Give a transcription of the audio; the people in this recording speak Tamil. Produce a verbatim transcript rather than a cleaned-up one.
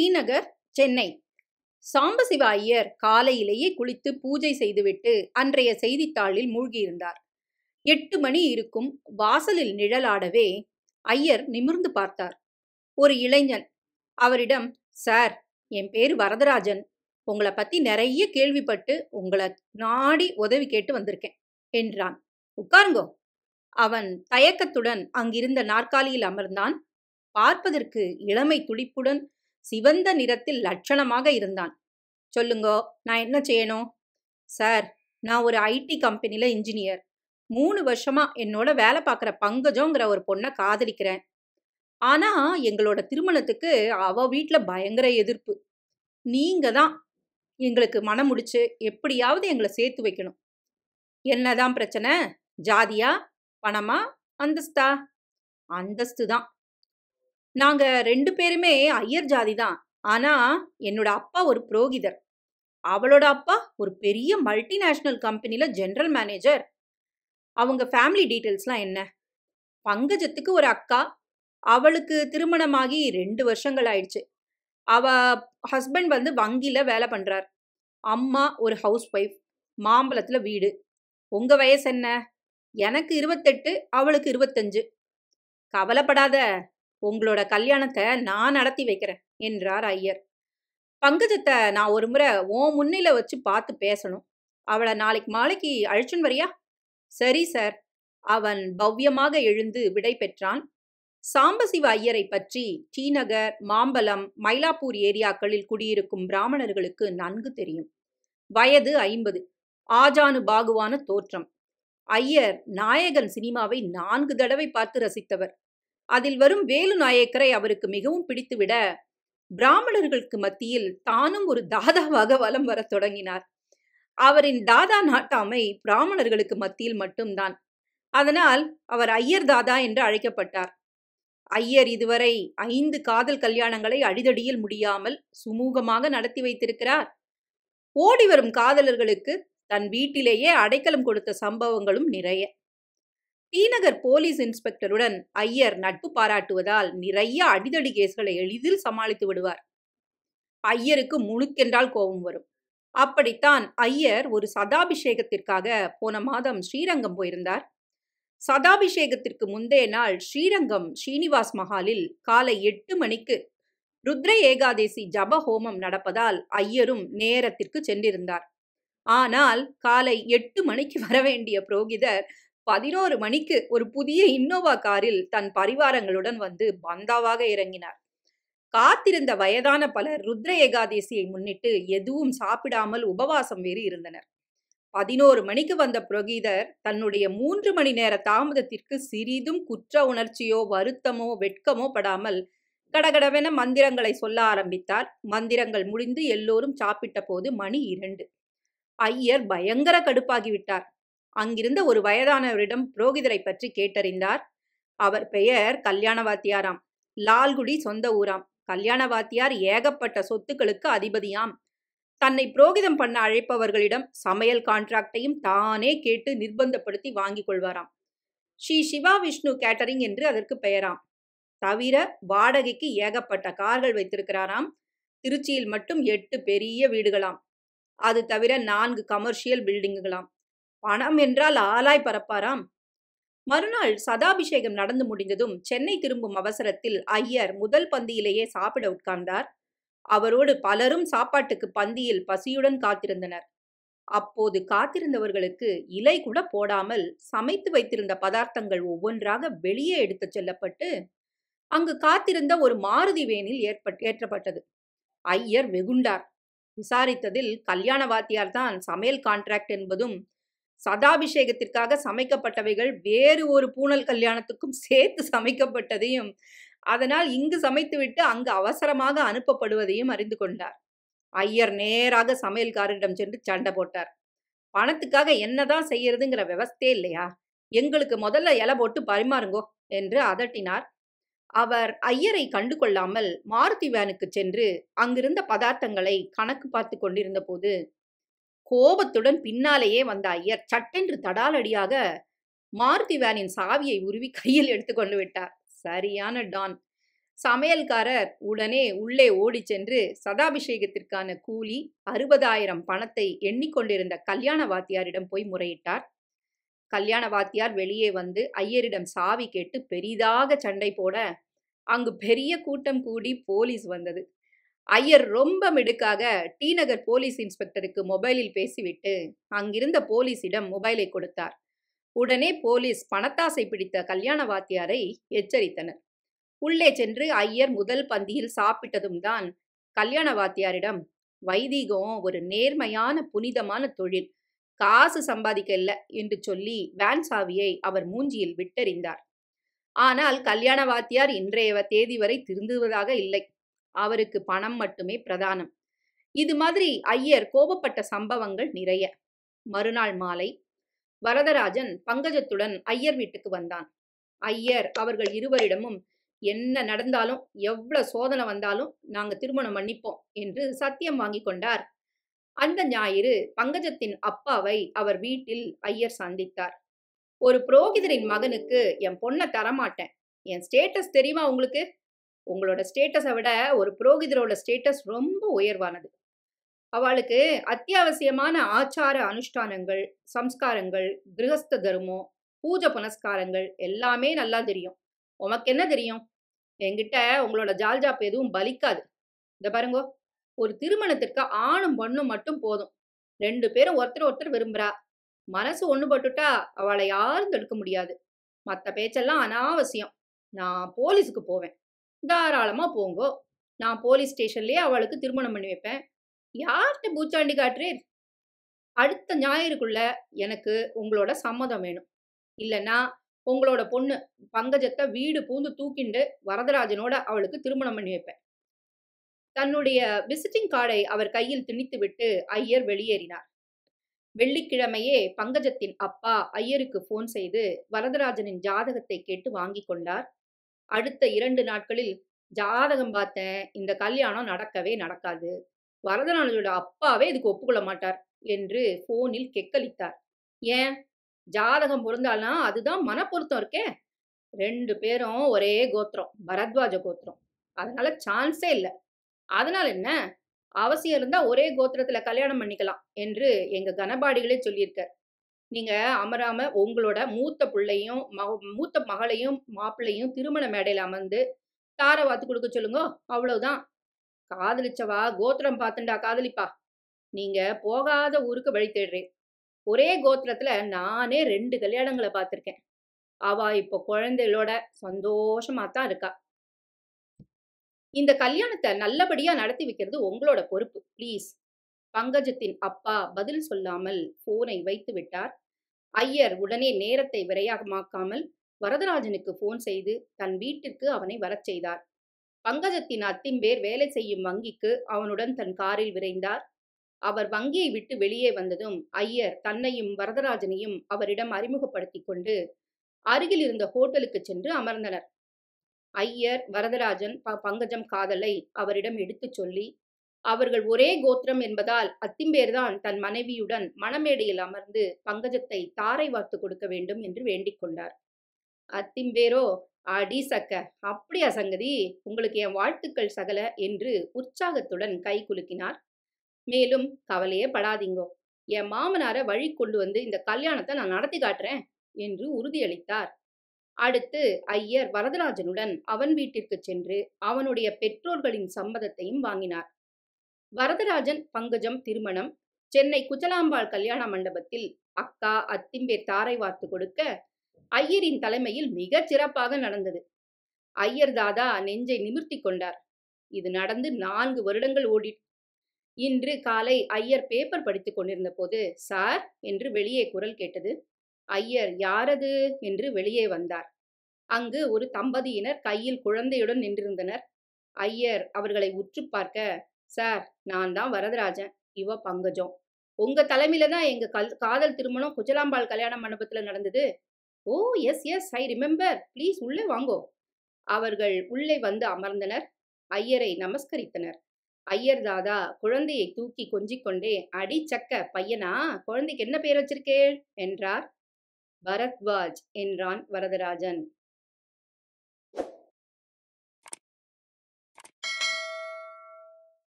டி நகர், சென்னை. சாம்பசிவ ஐயர் காலையிலேயே குளித்து பூஜை செய்துவிட்டு அன்றைய செய்தித்தாளில் மூழ்கியிருந்தார். எட்டு மணி இருக்கும். வாசலில் நிழலாடவே ஐயர் நிமிர்ந்து பார்த்தார். ஒரு இளைஞன். அவரிடம், சார், என் பேரு வரதராஜன். உங்களை பத்தி நிறைய கேள்விப்பட்டு உங்களை நாடி உதவி கேட்டு வந்திருக்கேன் என்றான். உட்காருங்கோ. அவன் தயக்கத்துடன் அங்கிருந்த நாற்காலியில் அமர்ந்தான். பார்ப்பதற்கு இளமை துடிப்புடன் சிவந்த நிறத்தில் லட்சணமாக இருந்தான். சொல்லுங்கோ, நான் என்ன செய்யணும்? சார், நான் ஒரு ஐடி கம்பெனில இன்ஜினியர். மூணு வருஷமா என்னோட வேலை பார்க்குற பங்கஜங்கிற ஒரு பொண்ணை காதலிக்கிறேன். ஆனா எங்களோட திருமணத்துக்கு அவ வீட்டுல பயங்கர எதிர்ப்பு. நீங்க தான் எங்களுக்கு மனம் முடிச்சு எப்படியாவது எங்களை சேர்த்து வைக்கணும். என்னதான் பிரச்சனை? ஜாதியா, பணமா, அந்தஸ்தா? அந்தஸ்து தான். நாங்க ரெண்டு பேருமே ஐயர் ஜாதி தான். ஆனா என்னோட அப்பா ஒரு புரோகிதர். அவளோட அப்பா ஒரு பெரிய மல்டிநேஷனல் கம்பெனில ஜெனரல் மேனேஜர். அவங்க ஃபேமிலி டீட்டெயில்ஸ்லாம் என்ன? பங்கஜத்துக்கு ஒரு அக்கா. அவளுக்கு திருமணமாகி ரெண்டு வருஷங்கள் ஆயிடுச்சு. அவ ஹஸ்பண்ட் வந்து வங்கியில வேலை பண்றார். அம்மா ஒரு ஹவுஸ் ஒய்ஃப். மாம்பலத்துல வீடு. உங்க வயசு என்ன? எனக்கு இருபத்தெட்டு, அவளுக்கு இருபத்தஞ்சு. கவலைப்படாத, உங்களோட கல்யாணத்தை நான் நடத்தி வைக்கிறேன் என்றார் ஐயர். பங்கஜத்தை நான் ஒரு முறை உன் முன்னில வச்சு பார்த்து பேசணும். அவளை நாளைக்கு மாலைக்கு அழைச்சுன்னு வரியா? சரி சார். அவன் பவ்யமாக எழுந்து விடை பெற்றான். சாம்பசிவ ஐயரை பற்றி டி நகர், மாம்பலம், மயிலாப்பூர் ஏரியாக்களில் குடியிருக்கும் பிராமணர்களுக்கு நன்கு தெரியும். வயது ஐம்பது. ஆஜானு பாகுவான தோற்றம். ஐயர் நாயகன் சினிமாவை நான்கு தடவை பார்த்து ரசித்தவர். அதில் வரும் வேலு நாயக்கரை அவருக்கு மிகவும் பிடித்துவிட பிராமணர்களுக்கு மத்தியில் தானும் ஒரு தாதாவாக வலம் வர தொடங்கினார். அவரின் தாதா நாட்டாமை பிராமணர்களுக்கு மத்தியில் மட்டும்தான். அதனால் அவர் ஐயர் தாதா என்று அழைக்கப்பட்டார். ஐயர் இதுவரை ஐந்து காதல் கல்யாணங்களை அடிதடியில் முடியாமல் சுமூகமாக நடத்தி வைத்திருக்கிறார். ஓடி வரும் காதலர்களுக்கு தன் வீட்டிலேயே அடைக்கலம் கொடுத்த சம்பவங்களும் நிறைய. டி நகர் போலீஸ் இன்ஸ்பெக்டருடன் ஐயர் நட்பு பாராட்டுவதால் நிறைய அடிதடி கேஸ்களை எளிதில் சமாளித்து விடுவார். ஐயருக்கு முணுக்கென்றால் கோபம் வரும். அப்படித்தான் ஐயர் ஒரு சதாபிஷேகத்திற்காக போன மாதம் ஸ்ரீரங்கம் போயிருந்தார். சதாபிஷேகத்திற்கு முந்தைய நாள் ஸ்ரீரங்கம் ஸ்ரீனிவாஸ் மஹாலில் காலை எட்டு மணிக்கு ருத்ர ஏகாதேசி ஜப ஹோமம் நடப்பதால் ஐயரும் நேரத்திற்கு சென்றிருந்தார். ஆனால் காலை எட்டு மணிக்கு வரவேண்டிய புரோகிதர் பதினோரு மணிக்கு ஒரு புதிய இன்னோவா காரில் தன் பரிவாரங்களுடன் வந்து பந்தாவாக இறங்கினார். காத்திருந்த வயதான பலர் ருத்ர ஏகாதேசியை முன்னிட்டு எதுவும் சாப்பிடாமல் உபவாசம் வேறு இருந்தனர். பதினோரு மணிக்கு வந்த புரோகிதர் தன்னுடைய மூன்று மணி நேர தாமதத்திற்கு சிறிதும் குற்ற உணர்ச்சியோ வருத்தமோ வெட்கமோ படாமல் கடகடவென மந்திரங்களை சொல்ல ஆரம்பித்தார். மந்திரங்கள் முடிந்து எல்லோரும் சாப்பிட்ட போது மணி இரண்டு. ஐயர் பயங்கர கடுப்பாகிவிட்டார். அங்கிருந்த ஒரு வயதானவரிடம் புரோகிதரை பற்றி கேட்டறிந்தார். அவர் பெயர் கல்யாணவாத்தியாராம். லால்குடி சொந்த ஊராம். கல்யாணவாத்தியார் ஏகப்பட்ட சொத்துக்களுக்கு அதிபதியாம். தன்னை புரோகிதம் பண்ண அழைப்பவர்களிடம் சமையல் கான்ட்ராக்டையும் தானே கேட்டு நிர்பந்தப்படுத்தி வாங்கிக் கொள்வாராம். ஸ்ரீ சிவா விஷ்ணு கேட்டரிங் என்று அதற்கு பெயராம். தவிர வாடகைக்கு ஏகப்பட்ட கார்கள் வைத்திருக்கிறாராம். திருச்சியில் மட்டும் எட்டு பெரிய வீடுகளாம். அது தவிர நான்கு கமர்ஷியல் பில்டிங்குகளாம். பணம் என்றால் ஆலாய் பரப்பாராம். மறுநாள் சதாபிஷேகம் நடந்து முடிந்ததும் சென்னை திரும்பும் அவசரத்தில் ஐயர் முதல் பந்தியிலேயே சாப்பிட உட்கார்ந்தார். அவரோடு பலரும் சாப்பாட்டுக்கு பந்தியில் பசியுடன் காத்திருந்தனர். அப்போது காத்திருந்தவர்களுக்கு இலை கூட போடாமல் சமைத்து வைத்திருந்த பதார்த்தங்கள் ஒவ்வொன்றாக வெளியே எடுத்துச் செல்லப்பட்டு அங்கு காத்திருந்த ஒரு மாருதி வேனில் ஏற்பட் ஏற்றப்பட்டது. ஐயர் வெகுண்டார். விசாரித்ததில் கல்யாண வாத்தியார் தான் சமையல் கான்ட்ராக்ட் என்பதும் சதாபிஷேகத்திற்காக சமைக்கப்பட்டவைகள் வேறு ஒரு பூணல் கல்யாணத்துக்கும் சேர்த்து சமைக்கப்பட்டதையும் அதனால் இங்கு சமைத்துவிட்டு அங்கு அவசரமாக அனுப்பப்படுவதையும் அறிந்து கொண்டார். ஐயர் நேராக சமையல்காரரிடம் சென்று சண்டை போட்டார். பணத்துக்காக என்னதான் செய்யறதுங்கிற விவஸ்தே இல்லையா? எங்களுக்கு முதல்ல இலை போட்டு பரிமாறுங்கோ என்று அதட்டினார். அவர் ஐயரை கண்டு கொள்ளாமல் மாருதி வேனுக்கு சென்று அங்கிருந்த பதார்த்தங்களை கணக்கு பார்த்து கொண்டிருந்த போது கோபத்துடன் பின்னாலேயே வந்த ஐயர் சட்டென்று தடாலடியாக மாருதி வேனின் சாவியை உருவி கையில் எடுத்து கொண்டு விட்டார். சரியான டான். சமையல்காரர் உடனே உள்ளே ஓடிச் சென்று சதாபிஷேகத்திற்கான கூலி அறுபதாயிரம் பணத்தை எண்ணிக்கொண்டிருந்த கல்யாண வாத்தியாரிடம் போய் முறையிட்டார். கல்யாண வாத்தியார் வெளியே வந்து ஐயரிடம் சாவி கேட்டு பெரிதாக சண்டை போட அங்கு பெரிய கூட்டம் கூடி போலீஸ் வந்தது. ஐயர் ரொம்ப மிடுக்காக டி நகர் போலீஸ் இன்ஸ்பெக்டருக்கு மொபைலில் பேசிவிட்டு அங்கிருந்த போலீஸிடம் மொபைலை கொடுத்தார். உடனே போலீஸ் பணத்தாசை பிடித்த கல்யாண வாத்தியாரை எச்சரித்தனர். உள்ளே சென்று ஐயர் முதல் பந்தியில் சாப்பிட்டதும் தான் கல்யாண வாத்தியாரிடம், வைதீகம் ஒரு நேர்மையான புனிதமான தொழில், காசு சம்பாதிக்க இல்ல என்று சொல்லி வேன் சாவியை அவர் மூஞ்சியில் விட்டெறிந்தார். ஆனால் கல்யாண வாத்தியார் இன்றைய தேதி வரை திருந்துவதாக இல்லை. அவருக்கு பணம் மட்டுமே பிரதானம். இது மாதிரி ஐயர் கோபப்பட்ட சம்பவங்கள் நிறைய. மறுநாள் மாலை வரதராஜன் பங்கஜத்துடன் ஐயர் வீட்டுக்கு வந்தான். ஐயர் அவர்கள் இருவரிடமும் என்ன நடந்தாலும் எவ்வளவு சோதனை வந்தாலும் நாங்க திருமணம் பண்ணிப்போம் என்று சத்தியம் வாங்கி கொண்டார். அந்த ஞாயிறு பங்கஜத்தின் அப்பாவை அவர் வீட்டில் ஐயர் சந்தித்தார். ஒரு புரோகிதரின் மகனுக்கு என் பொண்ணை தரமாட்டேன். என் ஸ்டேட்டஸ் தெரியுமா உங்களுக்கு? உங்களோட ஸ்டேட்டஸை விட ஒரு புரோகிதரோட ஸ்டேட்டஸ் ரொம்ப உயர்வானது. அவளுக்கு அத்தியாவசியமான ஆச்சார அனுஷ்டானங்கள், சம்ஸ்காரங்கள், கிரகஸ்த தர்மம், பூஜை புனஸ்காரங்கள் எல்லாமே நல்லா தெரியும். உமக்கு என்ன தெரியும்? என்கிட்ட உங்களோட ஜால்ஜாப் எதுவும் பலிக்காது. இந்த பாருங்கோ, ஒரு திருமணத்திற்கு ஆணும் பொண்ணும் மட்டும் போதும். ரெண்டு பேரும் ஒருத்தர் ஒருத்தர் விரும்புறா. மனசு ஒண்ணு பட்டுட்டா அவளை யாரும் தடுக்க முடியாது. மற்ற பேச்செல்லாம் அனாவசியம். நான் போலீஸுக்கு போவேன். தாராளமா போங்கோ. நான் போலீஸ் ஸ்டேஷன்லயே அவளுக்கு திருமணம் பண்ணி வைப்பேன். யார்கிட்ட பூச்சாண்டி காட்டுறீர்? அடுத்த ஞாயிறுக்குள்ள எனக்கு உங்களோட சம்மதம் வேணும். இல்லைன்னா உங்களோட பொண்ணு பங்கஜத்தை வீடு பூந்து தூக்கிண்டு வரதராஜனோட அவளுக்கு திருமணம் பண்ணி வைப்பேன். தன்னுடைய விசிட்டிங் கார்டை அவர் கையில் திணித்து விட்டு ஐயர் வெளியேறினார். வெள்ளிக்கிழமையே பங்கஜத்தின் அப்பா ஐயருக்கு போன் செய்து வரதராஜனின் ஜாதகத்தை கேட்டு வாங்கி கொண்டார். அடுத்த இரண்டு நாட்களில் ஜாதகம் பார்த்தேன், இந்த கல்யாணம் நடக்கவே நடக்காது, வரதராஜனோட அப்பாவே இதுக்கு ஒப்புக்கொள்ள மாட்டார் என்று போனில் கெக்கலித்தார். ஏன்? ஜாதகம் பொருந்தால்னா அதுதான் மன பொருத்தம் இருக்கே. ரெண்டு பேரும் ஒரே கோத்திரம், பரத்வாஜ கோத்திரம். அதனால சான்ஸே இல்லை. அதனால என்ன, அவசியம் இருந்தா ஒரே கோத்திரத்துல கல்யாணம் பண்ணிக்கலாம் என்று எங்க கனபாடிகளே சொல்லியிருக்கார். நீங்க அமராம உங்களோட மூத்த பிள்ளையும் மூத்த மகளையும் மாப்பிள்ளையும் திருமண மேடையில் அமர்ந்து தார வாத்து கொடுக்க சொல்லுங்க. அவ்வளவுதான். காதலிச்சவா கோத்திரம் பார்த்துண்டா காதலிப்பா. நீங்க போகாத ஊருக்கு வழி தேடுறேன். ஒரே கோத்திரத்துல நானே ரெண்டு கல்யாணங்களை பார்த்திருக்கேன். அவ இப்போ குழந்தைகளோட சந்தோஷமா தான் இருக்கா. இந்த கல்யாணத்தை நல்லபடியா நடத்தி வைக்கிறது உங்களோட பொறுப்பு, பிளீஸ். பங்கஜத்தின் அப்பா பதில் சொல்லாமல் போனை வைத்து விட்டார். ஐயர் உடனே நேரத்தை விரையமாக்காமல் வரதராஜனுக்கு போன் செய்து தன் வீட்டிற்கு அவனை வரச் செய்தார். பங்கஜத்தின் அத்திம்பேர் வேலை செய்யும் வங்கிக்கு அவனுடன் தன் காரில் விரைந்தார். அவர் வங்கியை விட்டு வெளியே வந்ததும் ஐயர் தன்னையும் வரதராஜனையும் அவரிடம் அறிமுகப்படுத்தி கொண்டு அருகில் இருந்த ஹோட்டலுக்கு சென்று அமர்ந்தனர். ஐயர் வரதராஜன் பங்கஜம் காதலை அவரிடம் எடுத்துச் சொல்லி, அவர்கள் ஒரே கோத்திரம் என்பதால் அத்திம்பேர்தான் தன் மனைவியுடன் மணமேடையில் அமர்ந்து பங்கஜத்தை தாரை வார்த்து கொடுக்க வேண்டும் என்று வேண்டிக் கொண்டார். அத்திம்பேரோ, அடி சக்க, அப்படியா சங்கதி, உங்களுக்கு என் வாழ்த்துக்கள் சகல என்று உற்சாகத்துடன் கை குலுக்கினார். மேலும் கவலையே படாதீங்கோ, என் மாமனார வழி கொண்டு வந்து இந்த கல்யாணத்தை நான் நடத்தி காட்டுறேன் என்று உறுதியளித்தார். அடுத்து ஐயர் வரதராஜனுடன் அவன் வீட்டிற்கு சென்று அவனுடைய பெற்றோர்களின் சம்மதத்தையும் வாங்கினார். வரதராஜன் பங்கஜம் திருமணம் சென்னை குச்சலாம்பாள் கல்யாண மண்டபத்தில் அக்கா அத்திம்பேர் தாரை வார்த்து கொடுக்க ஐயரின் தலைமையில் மிக சிறப்பாக நடந்தது. ஐயர் தாதா நெஞ்சை நிமிர்த்தி கொண்டார். இது நடந்து நான்கு வருடங்கள் ஓடி. இன்று காலை ஐயர் பேப்பர் படித்துக் கொண்டிருந்த போது சார் என்று வெளியே குரல் கேட்டது. ஐயர் யாரது என்று வெளியே வந்தார். அங்கு ஒரு தம்பதியினர் கையில் குழந்தையுடன் நின்றிருந்தனர். ஐயர் அவர்களை உற்று பார்க்க, சார், நான் தான் வரதராஜன், இவ பங்கஜம். உங்க தலைமையில தான் எங்க கல் காதல் திருமணம் குச்சலாம்பாள் கல்யாண மண்டபத்துல நடந்தது. Oh yes yes I remember, please உள்ளே வாங்கோ. அவர்கள் உள்ளே வந்து அமர்ந்தனர். ஐயரை நமஸ்கரித்தனர். ஐயர் தாதா குழந்தையை தூக்கி கொஞ்சிக் கொண்டே, அடி சக்க பையனா, குழந்தைக்கு என்ன பேர் வச்சிருக்கே என்றார். பரத்வாஜ் என்றான் வரதராஜன்.